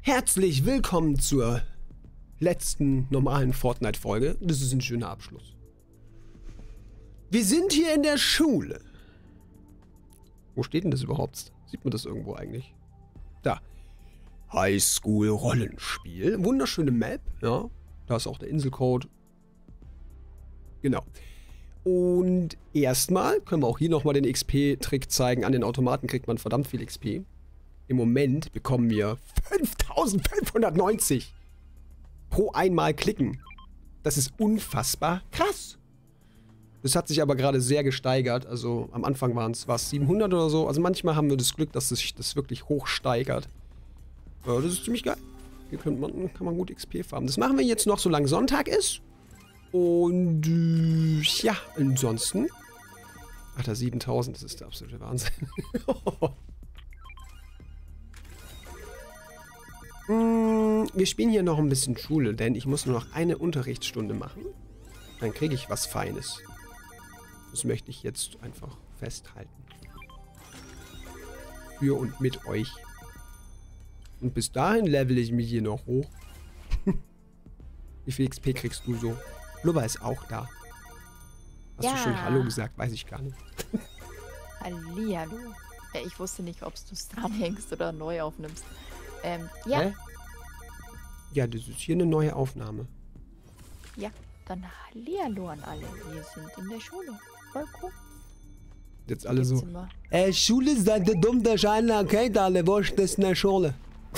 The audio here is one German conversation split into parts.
Herzlich willkommen zur letzten normalen Fortnite-Folge. Das ist ein schöner Abschluss. Wir sind hier in der Schule. Wo steht denn das überhaupt? Sieht man das irgendwo eigentlich? Da. Highschool Rollenspiel. Wunderschöne Map, ja. Da ist auch der Inselcode. Genau. Und erstmal können wir auch hier nochmal den XP-Trick zeigen. An den Automaten kriegt man verdammt viel XP. Im Moment bekommen wir 5590 pro einmal klicken. Das ist unfassbar krass. Das hat sich aber gerade sehr gesteigert. Also am Anfang waren es 700 oder so. Also manchmal haben wir das Glück, dass sich das wirklich hoch steigert. Das ist ziemlich geil. Hier kann man gut XP farmen. Das machen wir jetzt noch, solange Sonntag ist. Und ja, ansonsten. Ach, da 7000, das ist der absolute Wahnsinn. Wir spielen hier noch ein bisschen Schule, denn ich muss nur noch eine Unterrichtsstunde machen. Dann kriege ich was Feines. Das möchte ich jetzt einfach festhalten. Für und mit euch. Und bis dahin level ich mich hier noch hoch. Wie viel XP kriegst du so? Blubber ist auch da. Hast du schon Hallo gesagt? Weiß ich gar nicht. Hallihallo. Ja, ich wusste nicht, ob du es dranhängst oder neu aufnimmst. Ja. Hä? Ja, das ist hier eine neue Aufnahme. Ja, dann Hallihallo an alle. Wir sind in der Schule. Voll cool. Jetzt alle so. Schule seid ihr dumm, der Scheiner kennt alle. Wo ist das in der Schule?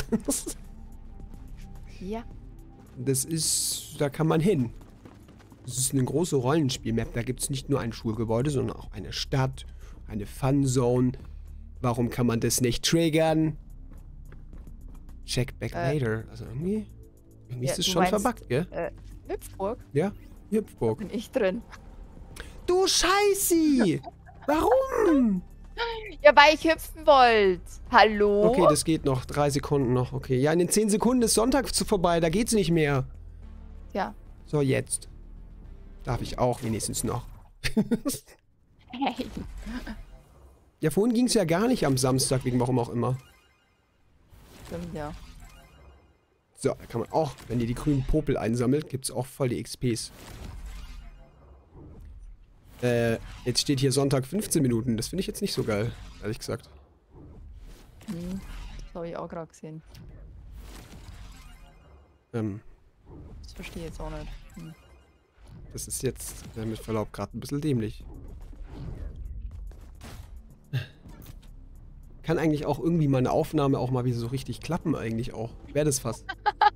Ja. Das ist, da kann man hin. Das ist eine große Rollenspielmap. Da gibt es nicht nur ein Schulgebäude, sondern auch eine Stadt, eine Funzone. Warum kann man das nicht triggern? Check back later. Also irgendwie ja, ist es schon verbuggt, gell? Hüpfburg? Ja, Hüpfburg. Bin ich drin. Du Scheißi! Warum? Ja, weil ich hüpfen wollte. Hallo? Okay, das geht noch. 3 Sekunden noch. Okay. Ja, in den 10 Sekunden ist Sonntag vorbei. Da geht's nicht mehr. Ja. So, jetzt. Darf ich auch wenigstens noch. Hey. Ja, vorhin ging es ja gar nicht am Samstag, wegen warum auch immer. Stimmt, ja. So, da kann man auch, wenn ihr die grünen Popel einsammelt, gibt es auch voll die XPs. Jetzt steht hier Sonntag 15 Minuten. Das finde ich jetzt nicht so geil, ehrlich gesagt. Das habe ich auch gerade gesehen. Das verstehe ich jetzt auch nicht. Das ist jetzt, mit Verlaub, gerade ein bisschen dämlich. Kann eigentlich auch irgendwie mal eine Aufnahme auch mal wieder so richtig klappen, eigentlich auch. Wäre das fast.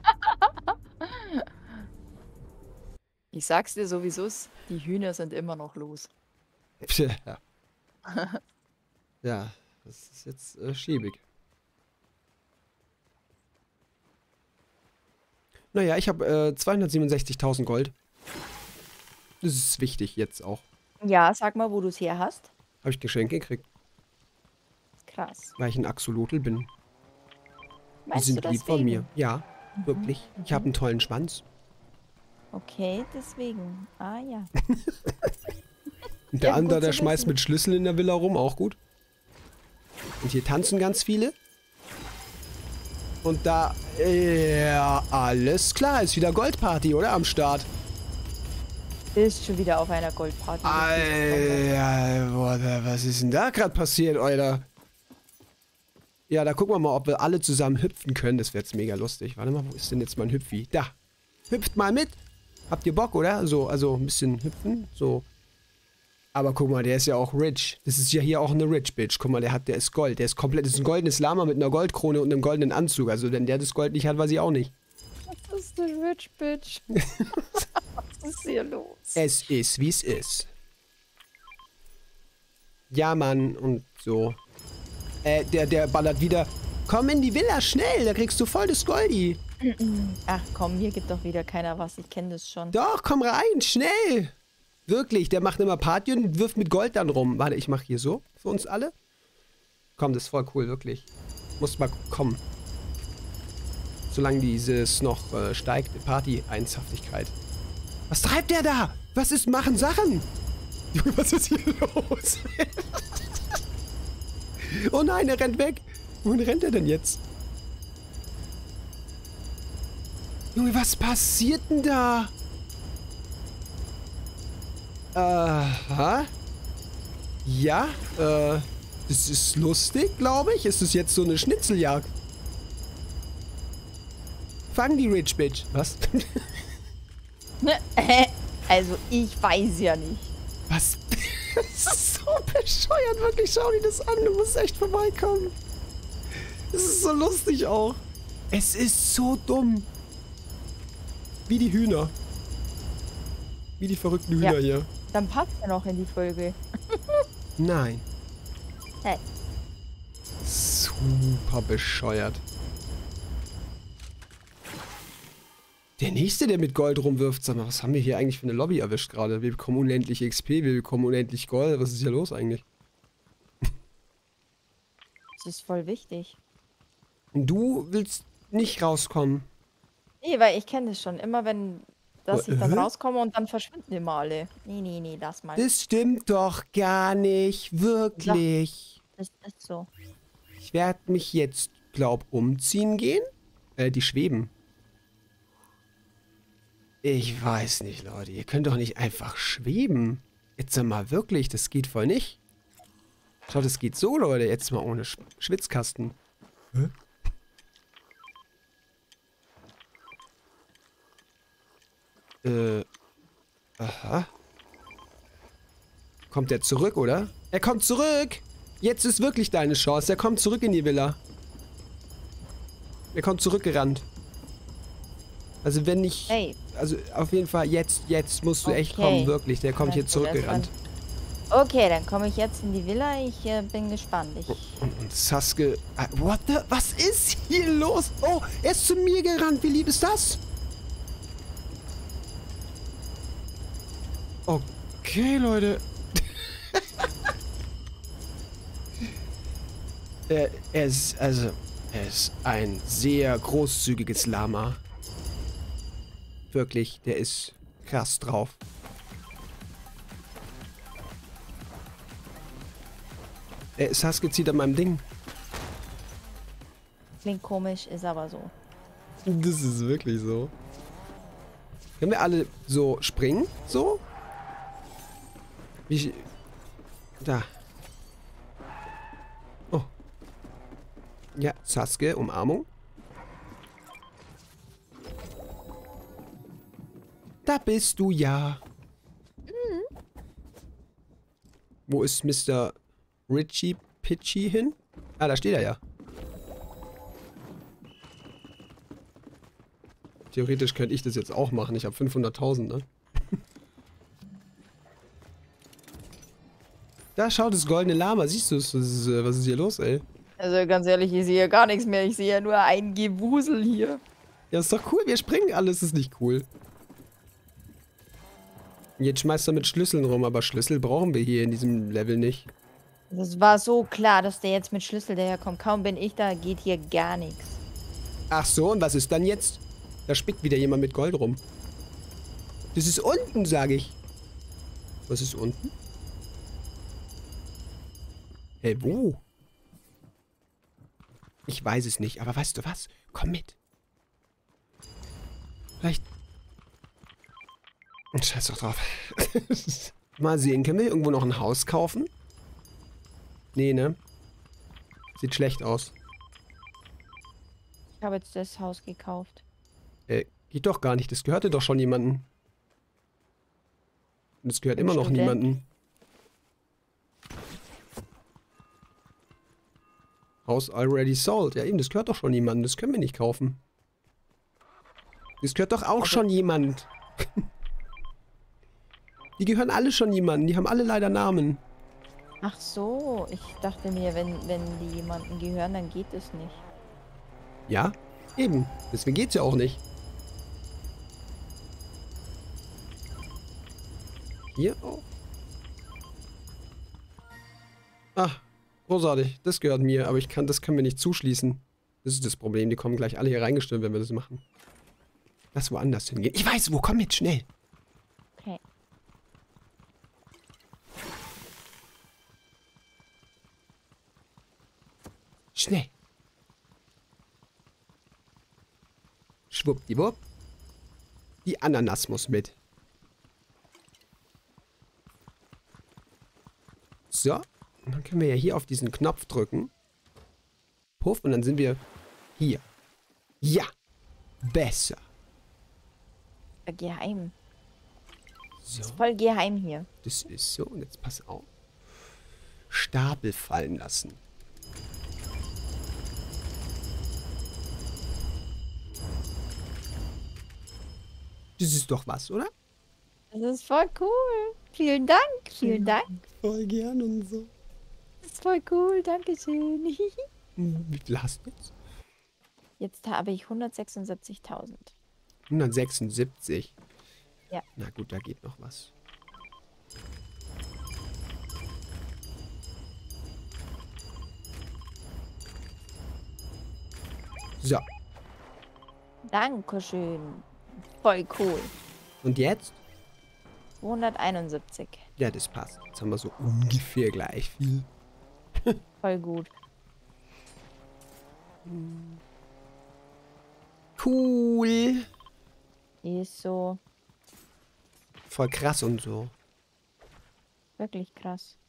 Ich sag's dir sowieso, die Hühner sind immer noch los. Ja. Ja, das ist jetzt schäbig. Naja, ich habe 267.000 Gold. Das ist wichtig jetzt auch. Ja, sag mal, wo du es her hast. Habe ich Geschenke gekriegt. Krass. Weil ich ein Axolotl bin. Die Meinst du sind lieb von mir. Ja, wirklich. Ich habe einen tollen Schwanz. Okay, deswegen. Ah ja. Und der Ja, andere, gut der zu schmeißt wissen. mit Schlüssel in der Villa rum, auch gut. Und hier tanzen ganz viele. Und da, ja, alles klar, ist wieder Goldparty, oder? Am Start. Bist schon wieder auf einer Goldparty. Alter, was ist denn da gerade passiert, Alter? Ja, da gucken wir mal, ob wir alle zusammen hüpfen können. Das wäre jetzt mega lustig. Warte mal, wo ist denn jetzt mein Hüpfi? Da. Hüpft mal mit. Habt ihr Bock, oder? So, also ein bisschen hüpfen. So. Aber guck mal, der ist ja auch rich. Das ist ja hier auch eine Rich Bitch. Guck mal, der ist Gold. Der ist komplett, das ist ein goldenes Lama mit einer Goldkrone und einem goldenen Anzug. Also, wenn der das Gold nicht hat, weiß ich auch nicht. Was ist eine Rich Bitch? Was ist hier los? Es ist, wie es ist. Ja, Mann. Und so. Der ballert wieder. Komm in die Villa, schnell. Da kriegst du voll das Goldi. Ach komm, hier gibt doch wieder keiner was. Ich kenne das schon. Doch, komm rein, schnell. Wirklich, der macht immer Party und wirft mit Gold dann rum. Warte, ich mach hier so für uns alle. Komm, das ist voll cool, wirklich. Muss mal kommen. Solange dieses noch steigt, die Party-Einshaftigkeit. Was treibt der da? Was ist, machen Sachen? Junge, was ist hier los? Oh nein, er rennt weg. Wohin rennt er denn jetzt? Junge, was passiert denn da? Aha. Ja, das ist lustig, glaube ich. Ist das jetzt so eine Schnitzeljagd? Fang die Rich Bitch. Was? Also, ich weiß ja nicht. Was? Das ist so bescheuert, wirklich. Schau dir das an. Du musst echt vorbeikommen. Das ist so lustig auch. Es ist so dumm. Wie die Hühner. Wie die verrückten Hühner hier. Dann passt er noch in die Folge. Nein. Hey. Super bescheuert. Der nächste, der mit Gold rumwirft, sag mal, was haben wir hier eigentlich für eine Lobby erwischt gerade? Wir bekommen unendlich XP, wir bekommen unendlich Gold. Was ist hier los eigentlich? Das ist voll wichtig. Und du willst nicht rauskommen. Nee, weil ich kenne das schon. Immer wenn, dass ich dann rauskomme und dann verschwinden immer alle. Nee, lass mal. Das stimmt doch gar nicht. Wirklich. Das ist so. Ich werde mich jetzt, glaub, umziehen gehen. Die schweben. Ich weiß nicht, Leute. Ihr könnt doch nicht einfach schweben. Jetzt mal wirklich, das geht voll nicht. Schaut, das geht so, Leute. Jetzt mal ohne Schwitzkasten. Hä? Aha. Kommt er zurück, oder? Er kommt zurück! Jetzt ist wirklich deine Chance. Er kommt zurück in die Villa. Er kommt zurückgerannt. Also wenn nicht... Hey. Also auf jeden Fall jetzt musst du echt kommen, wirklich. Der kommt hier zurückgerannt. Okay, dann komme ich jetzt in die Villa. Ich bin gespannt. Und Sasuke... What the... Was ist hier los? Oh, er ist zu mir gerannt. Wie lieb ist das? Okay, Leute. Er ist ein sehr großzügiges Lama. Wirklich, der ist krass drauf. Sasuke zieht an meinem Ding. Klingt komisch, ist aber so. Das ist wirklich so. Können wir alle so springen? So? Wie... Da. Oh. Ja, Sasuke, Umarmung. Da bist du ja. Mhm. Wo ist Mr. Richie Pitchy hin? Ah, da steht er ja. Theoretisch könnte ich das jetzt auch machen. Ich habe 500.000, ne? Da schaut das goldene Lama. Siehst du es? Was ist hier los, ey? Also ganz ehrlich, ich sehe gar nichts mehr. Ich sehe ja nur ein Gewusel hier. Ja, ist doch cool. Wir springen alles. Ist nicht cool. Jetzt schmeißt er mit Schlüsseln rum, aber Schlüssel brauchen wir hier in diesem Level nicht. Das war so klar, dass der jetzt mit Schlüssel daherkommt. Kaum bin ich da, geht hier gar nichts. Ach so, und was ist dann jetzt? Da spickt wieder jemand mit Gold rum. Das ist unten, sage ich. Was ist unten? Hey, wo? Ich weiß es nicht, aber weißt du was? Komm mit. Vielleicht... Scheiß doch drauf. Mal sehen, können wir irgendwo noch ein Haus kaufen? Nee, ne? Sieht schlecht aus. Ich habe jetzt das Haus gekauft. Geht doch gar nicht. Das gehörte doch schon jemandem. Und es gehört immer noch Stimmt, niemandem. House already sold. Ja eben, das gehört doch schon jemandem. Das können wir nicht kaufen. Das gehört doch auch schon jemand. Die gehören alle schon jemandem. Die haben alle leider Namen. Ach so, ich dachte mir, wenn die jemandem gehören, dann geht es nicht. Ja, eben. Deswegen geht's ja auch nicht. Hier auch. Ach, großartig. Das gehört mir, aber das können wir nicht zuschließen. Das ist das Problem. Die kommen gleich alle hier reingestürmt, wenn wir das machen. Lass woanders hingehen. Ich weiß wo. Komm mit, schnell. Okay. Schnell. Schwuppdiwupp. Die Ananas muss mit. So. Und dann können wir ja hier auf diesen Knopf drücken. Puff. Und dann sind wir hier. Ja. Besser. Geheim. So. Ist voll geheim hier. Das ist so. Und jetzt pass auf. Stapel fallen lassen. Das ist doch was, oder? Das ist voll cool. Vielen Dank. Vielen Dank. Voll gern und so. Das ist voll cool. Dankeschön. Wie viel hast du jetzt? Jetzt habe ich 176.000. 176. Ja. Na gut, da geht noch was. So. Dankeschön. Voll cool. Und jetzt? 271. Ja, das passt. Jetzt haben wir so ungefähr gleich viel. Voll gut. Cool. Ist so Voll krass und so. wirklich krass.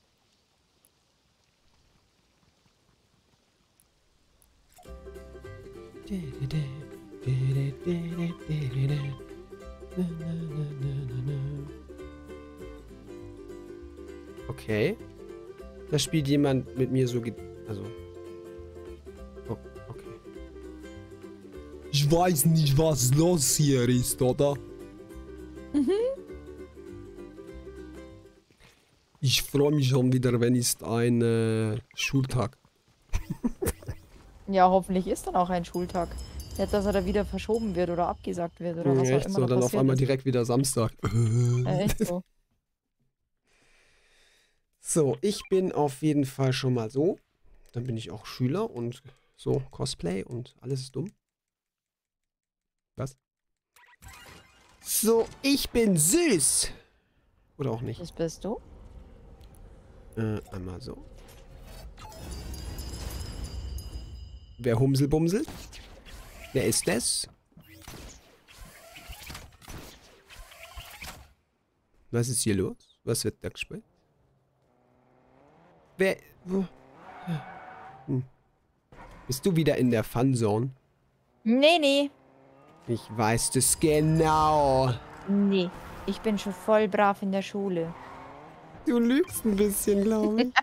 Okay. Da spielt jemand mit mir so... Also... Oh, okay. Ich weiß nicht, was los hier ist, oder? Ich freue mich schon wieder, wenn ist ein Schultag. Ja, hoffentlich ist dann auch ein Schultag. Jetzt, dass er da wieder verschoben wird oder abgesagt wird oder was auch Echt immer so, da dann auf passiert einmal ist. direkt wieder Samstag. Echt so. So, ich bin auf jeden Fall schon mal so. Dann bin ich auch Schüler und so Cosplay und alles ist dumm. Was? So, ich bin süß. Oder auch nicht. Das bist du? Einmal so. Wer Humselbumselt? Wer ist das? Was ist hier los? Was wird da gespielt? Wer... Wo? Hm. Bist du wieder in der Funzone? Nee, nee. Ich weiß das genau. Nee. Ich bin schon voll brav in der Schule. Du lügst ein bisschen, glaube ich.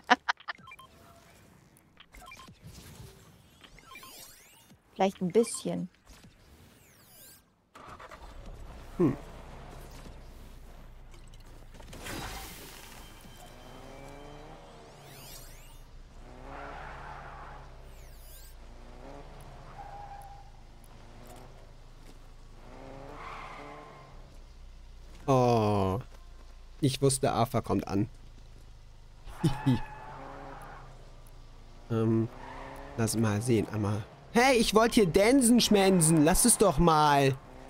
Vielleicht ein bisschen. Oh. Ich wusste, Arthur kommt an. Lass mal sehen. Einmal. Hey, ich wollte hier Dansen schmensen. Lass es doch mal.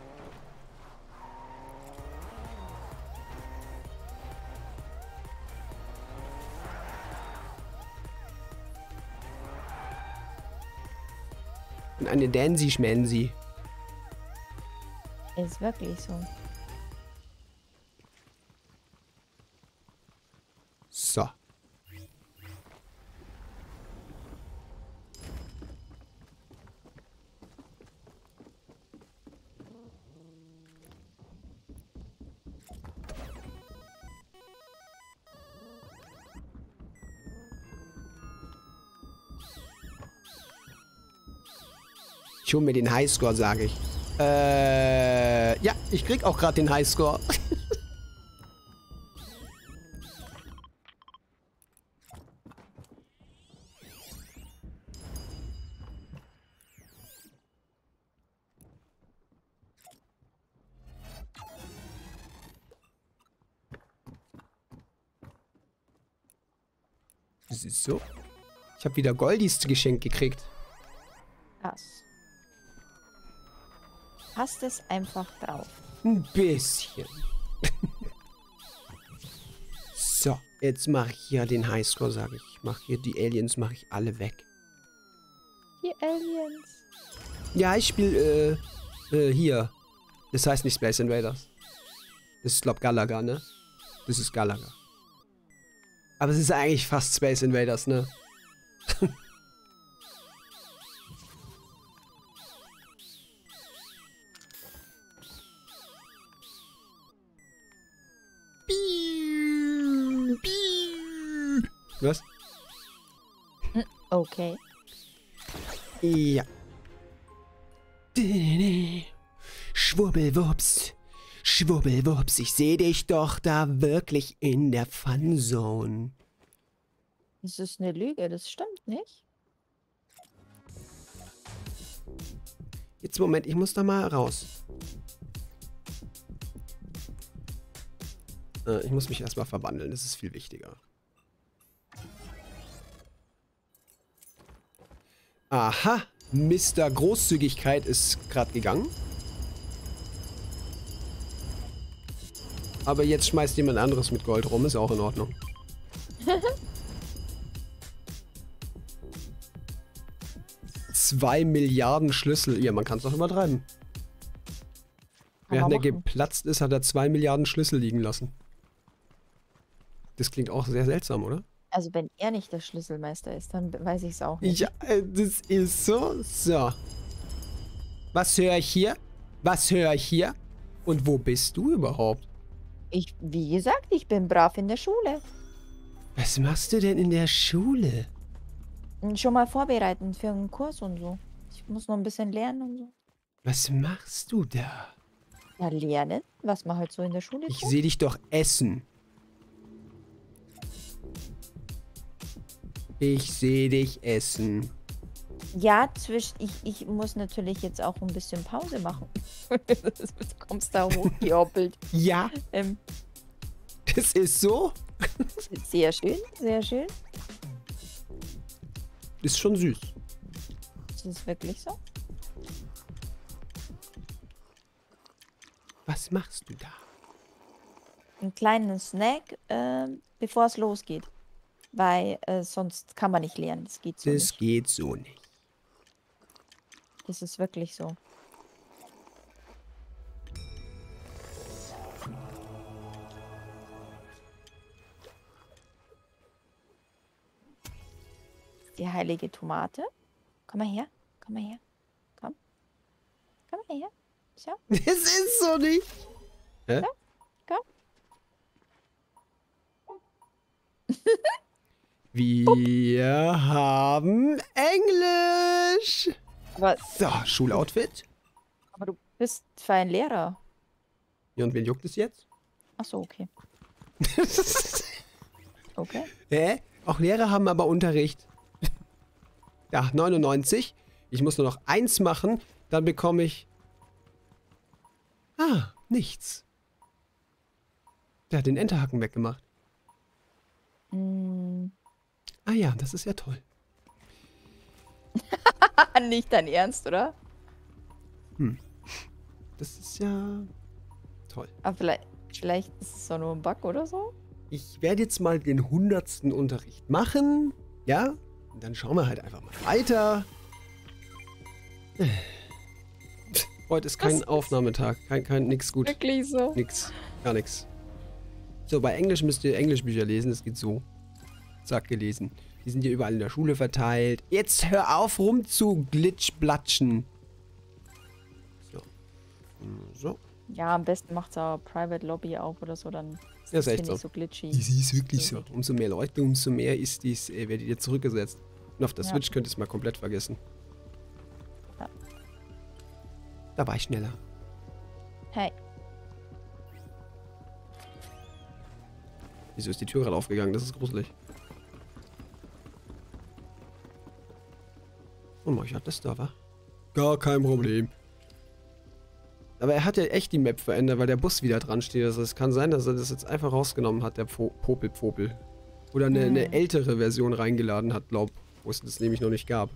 Und eine Dansi-Schmensi. Ist wirklich so. So. Ich hole mir den Highscore, sage ich. Ja, ich krieg auch gerade den Highscore. Das ist so. Ich habe wieder Goldies geschenkt gekriegt. Krass. Passt es einfach drauf. Ein bisschen. So, jetzt mache ich hier den Highscore, sage ich. Ich mache hier die Aliens, mache ich alle weg. Die Aliens. Ja, ich spiele hier Das heißt nicht Space Invaders. Das ist, glaub, Galaga, ne? Das ist Galaga. Aber es ist eigentlich fast Space Invaders, ne? Was? Okay. Ja. Schwubbelwups. Schwubbelwups, ich sehe dich doch da wirklich in der Funzone. Das ist eine Lüge, das stimmt nicht. Jetzt, Moment, ich muss da mal raus. Ich muss mich erstmal verwandeln, das ist viel wichtiger. Aha, Mr. Großzügigkeit ist gerade gegangen. Aber jetzt schmeißt jemand anderes mit Gold rum, ist auch in Ordnung. 2 Milliarden Schlüssel. Ja, man kann es doch übertreiben. Während er geplatzt ist, hat er 2 Milliarden Schlüssel liegen lassen. Das klingt auch sehr seltsam, oder? Also wenn er nicht der Schlüsselmeister ist, dann weiß ich es auch nicht. Ja, das ist so. So. Was höre ich hier? Was höre ich hier? Und wo bist du überhaupt? Wie gesagt, ich bin brav in der Schule. Was machst du denn in der Schule? Schon mal vorbereiten für einen Kurs und so. Ich muss noch ein bisschen lernen und so. Was machst du da? Ja, lernen? Was man halt so in der Schule Ich tut? sehe dich doch essen. Ich sehe dich essen. Ja, ich muss natürlich jetzt auch ein bisschen Pause machen. Du kommst da hochgehoppelt. Ja, Ähm, das ist so. sehr schön, sehr schön. Ist schon süß. Ist das wirklich so? Was machst du da? Einen kleinen Snack, bevor es losgeht. Weil sonst kann man nicht lernen. Das geht so Das nicht. geht so nicht. Das ist wirklich so. Die heilige Tomate. Komm mal her. Komm mal her. Komm. Komm mal her. So. Das ist so nicht. Hä? Komm. Wir haben Englisch. Aber, So, Schuloutfit. aber du bist für ein Lehrer. Ja, und wen juckt es jetzt? Achso, okay. Okay. Hä? Auch Lehrer haben aber Unterricht. Ja, 99. Ich muss nur noch 1 machen. Dann bekomme ich... Ah, nichts. Der hat den Enterhaken weggemacht. Mm. Ah ja, das ist ja toll. Nicht dein Ernst, oder? Das ist ja toll. Aber vielleicht ist es doch nur ein Bug oder so. Ich werde jetzt mal den 100. Unterricht machen. Ja? Und dann schauen wir halt einfach mal weiter. Heute ist kein Aufnahmetag. Nix gut. Wirklich so. Nix. Gar nix. So, bei Englisch müsst ihr Englischbücher lesen. Das geht so. Zack, gelesen. Die sind hier überall in der Schule verteilt. Jetzt hör auf rum zu glitschblatschen. So. So. Ja, am besten macht er Private Lobby auf oder so, dann ist Ja, ist das echt hier so. nicht so glitchy. Das ist wirklich so. Umso mehr Leute, umso mehr ist dies, werdet ihr zurückgesetzt. Und auf der Ja. Switch könnt ihr es mal komplett vergessen. Ja. Da war ich schneller. Hey, Wieso ist die Tür gerade aufgegangen? Das ist gruselig. Und ich hat das da, wa? Gar kein Problem. Aber er hat ja echt die Map verändert, weil der Bus wieder dran steht. Also es kann sein, dass er das jetzt einfach rausgenommen hat, der Popel. Oder eine ältere Version reingeladen hat, wo es das nämlich noch nicht gab.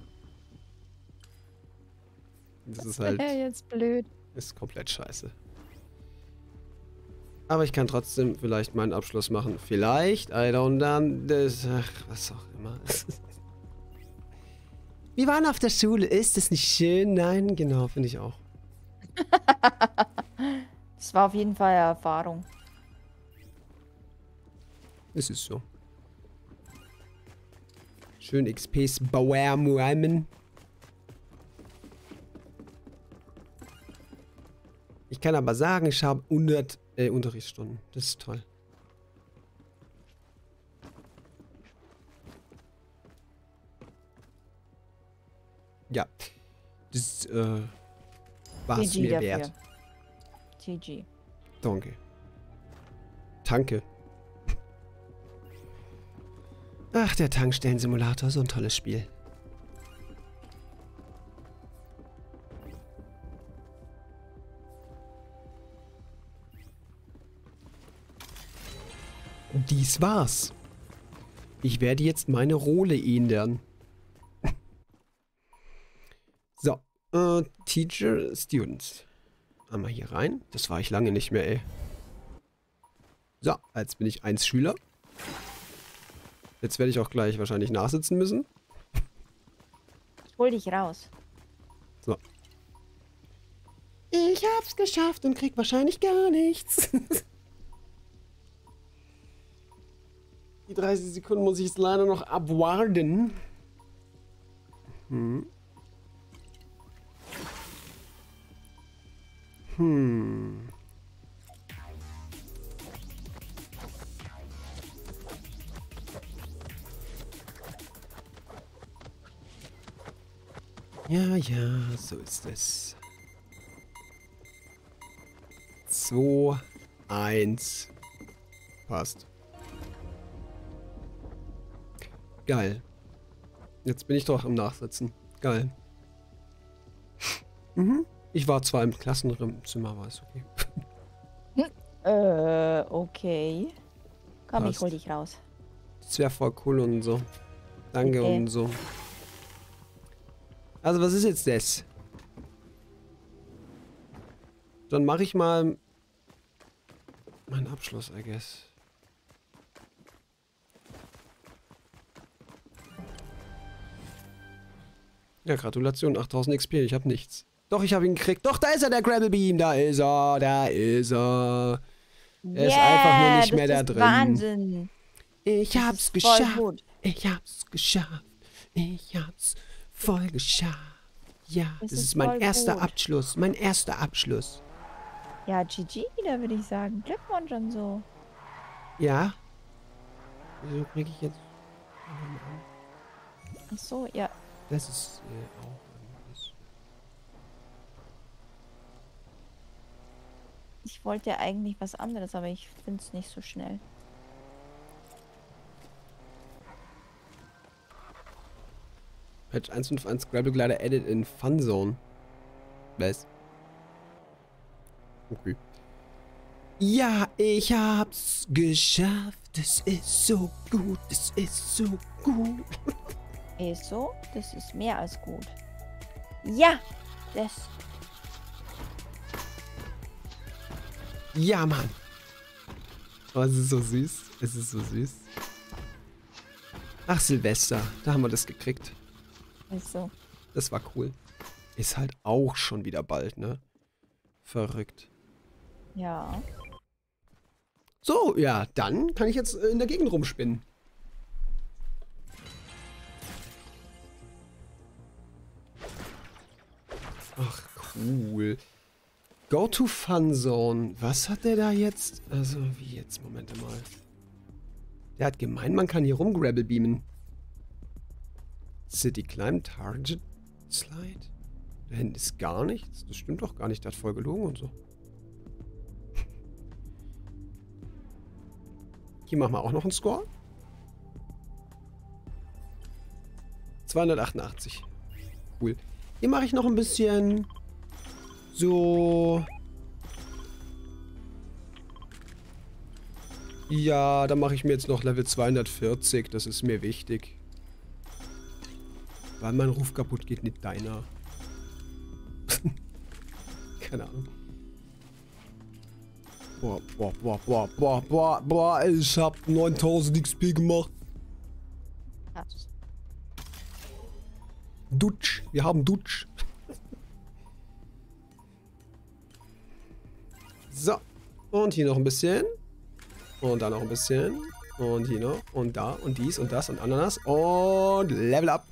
Das ist halt... jetzt blöd. Ist komplett scheiße. Aber ich kann trotzdem vielleicht meinen Abschluss machen. Vielleicht, I don't know, ach, was auch immer. Wir waren auf der Schule, ist es nicht schön? Nein, genau, finde ich auch. Das war auf jeden Fall eine Erfahrung. Es ist so. Schön XPs Bauermuamen. Ich kann aber sagen, ich habe 100 Unterrichtsstunden. Das ist toll. Ja. Das war es GG mir dafür. wert. GG. Danke. Tanke. Ach, der Tankstellensimulator, so ein tolles Spiel. Dies war's. Ich werde jetzt meine Rolle ändern. So, Teacher, Students. Einmal hier rein. Das war ich lange nicht mehr, ey. So, jetzt bin ich 1 Schüler. Jetzt werde ich auch gleich wahrscheinlich nachsitzen müssen. Ich hol dich raus. So. Ich hab's geschafft und krieg wahrscheinlich gar nichts. Die 30 Sekunden muss ich jetzt leider noch abwarten. Ja, ja, so ist es. 2, 1. Passt. Geil. Jetzt bin ich doch am Nachsitzen. Geil. Ich war zwar im Klassenzimmer, aber ist okay. Okay. Komm, Passt. ich hol dich raus. Das wäre voll cool und so. Danke Okay. und so. Also, was ist jetzt das? Dann mache ich mal meinen Abschluss, I guess. Ja, Gratulation, 8000 XP, ich habe nichts. Doch, ich habe ihn gekriegt. Doch, da ist er, der Gravel Beam. Da ist er, da ist er. Er ist einfach nur nicht mehr da das ist drin. Wahnsinn. Ich Das hab's ist voll geschafft. gut. Ich hab's geschafft. Ich hab's voll geschafft. Ja, Das das ist ist mein voll erster gut. Abschluss. Mein erster Abschluss. Ja, GG, da würde ich sagen. Glückwunsch und so. Ja. Wieso kriege ich jetzt... Ach so, ja. Das ist auch irgendwas. Ich wollte eigentlich was anderes, aber ich finde es nicht so schnell. Patch 1.5.1 Gravel Glider Edit in Fun Zone. Was? Okay. Ja, ich hab's geschafft. Es ist so gut. Es ist so gut. Ist so? Das ist mehr als gut. Ja, das. Ja, Mann. Oh, es ist so süß. Es ist so süß. Ach, Silvester. Da haben wir das gekriegt. Ist so. Das war cool. Ist halt auch schon wieder bald, ne? Verrückt. Ja. So, ja, dann kann ich jetzt in der Gegend rumspinnen. Ach, cool. Go to Fun Zone. Was hat der da jetzt? Also, wie jetzt? Moment mal. Der hat gemeint, man kann hier rumgravel beamen. City Climb Target Slide? Da hinten ist gar nichts. Das stimmt doch gar nicht. Der hat voll gelogen und so. Hier machen wir auch noch einen Score. 288. Cool. Hier mache ich noch ein bisschen so... Ja, da mache ich mir jetzt noch Level 240. Das ist mir wichtig. Weil mein Ruf kaputt geht, nicht deiner. Keine Ahnung. Boah, ich hab 9000 XP gemacht. Krass. Dutsch, wir haben Dutsch. So. Und hier noch ein bisschen. Und da noch ein bisschen. Und hier noch. Und da. Und dies und das und Ananas. Und Level up.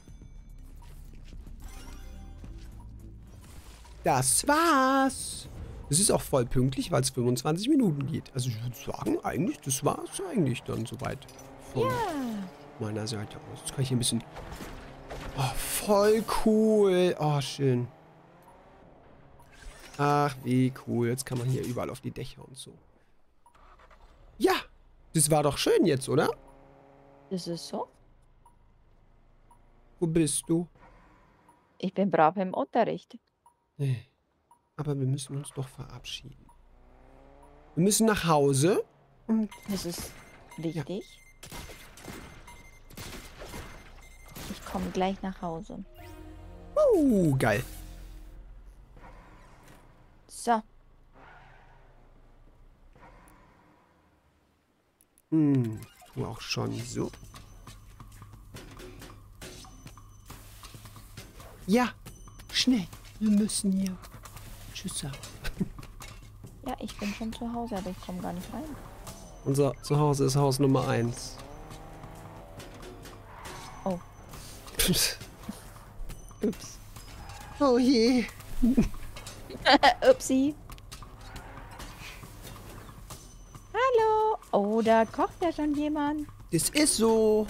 Das war's. Es ist auch voll pünktlich, weil es 25 Minuten geht. Also ich würde sagen, eigentlich, das war's eigentlich dann soweit. Von meiner Seite aus. Jetzt kann ich hier ein bisschen... Oh, voll cool. Oh, schön. Ach, wie cool. Jetzt kann man hier überall auf die Dächer und so. Ja, das war doch schön jetzt, oder? Das ist so. Wo bist du? Ich bin brav im Unterricht. Nee. Aber wir müssen uns doch verabschieden. Wir müssen nach Hause. Und Das ist wichtig. Ich komme gleich nach Hause. geil. So. Du auch schon so. Ja, schnell. Wir müssen hier Tschüss sagen. Ja, ich bin schon zu Hause, aber ich komme gar nicht rein. Unser Zuhause ist Haus Nummer 1. Oh. Ups. Oh je. Upsi. Hallo. Oh, da kocht ja schon jemand. Das ist so.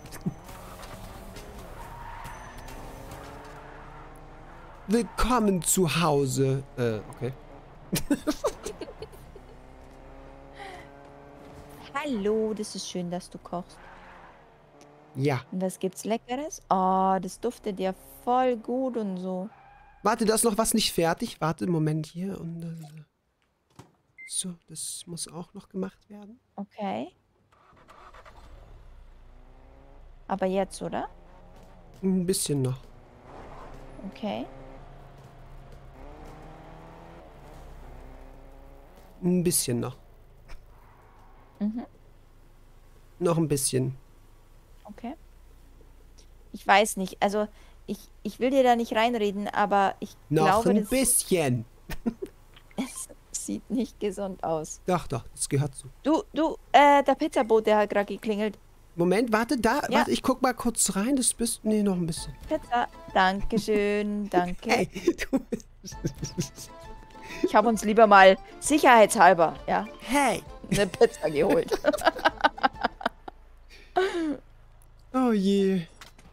Willkommen zu Hause. Okay. Hallo, das ist schön, dass du kochst. Ja. Und was gibt's Leckeres? Oh, das duftet ja voll gut und so. Warte, da ist noch was nicht fertig. Warte, Moment hier. Und so, das muss auch noch gemacht werden. Okay. Aber jetzt, oder? Ein bisschen noch. Okay. Ein bisschen noch. Mhm. Noch ein bisschen. Okay. Ich weiß nicht. Also, ich will dir da nicht reinreden, aber ich Noch glaube, ein bisschen. es sieht nicht gesund aus. Doch, das gehört so. Du, der Pizzabote, der hat gerade geklingelt. Moment, warte, da. Ja. Warte, ich guck mal kurz rein. Das bist... Nee, noch ein bisschen. Pizza. Dankeschön, danke. Hey, du... Ich habe uns lieber mal sicherheitshalber, ja, Hey. eine Pizza geholt. Oh je.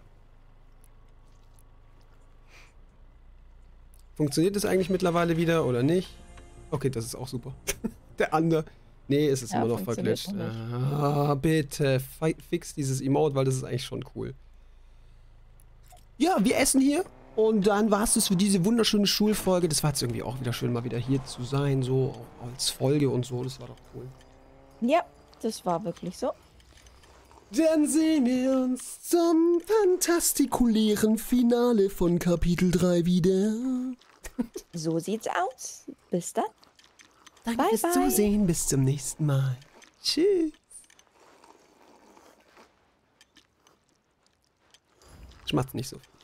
Funktioniert das eigentlich mittlerweile wieder oder nicht? Okay, das ist auch super. Der andere. Nee, es ist Ja, immer noch funktioniert verglitscht. noch nicht. Bitte, fix dieses Emote, weil das ist eigentlich schon cool. Ja, wir essen hier. Und dann war es das für diese wunderschöne Schulfolge. Das war jetzt irgendwie auch wieder schön, mal wieder hier zu sein, so auch als Folge und so. Das war doch cool. Ja, das war wirklich so. Dann sehen wir uns zum fantastikulären Finale von Kapitel 3 wieder. So sieht's aus. Bis dann. Danke Bye, fürs bye. Zusehen. Bis zum nächsten Mal. Tschüss. Ich mach's nicht so.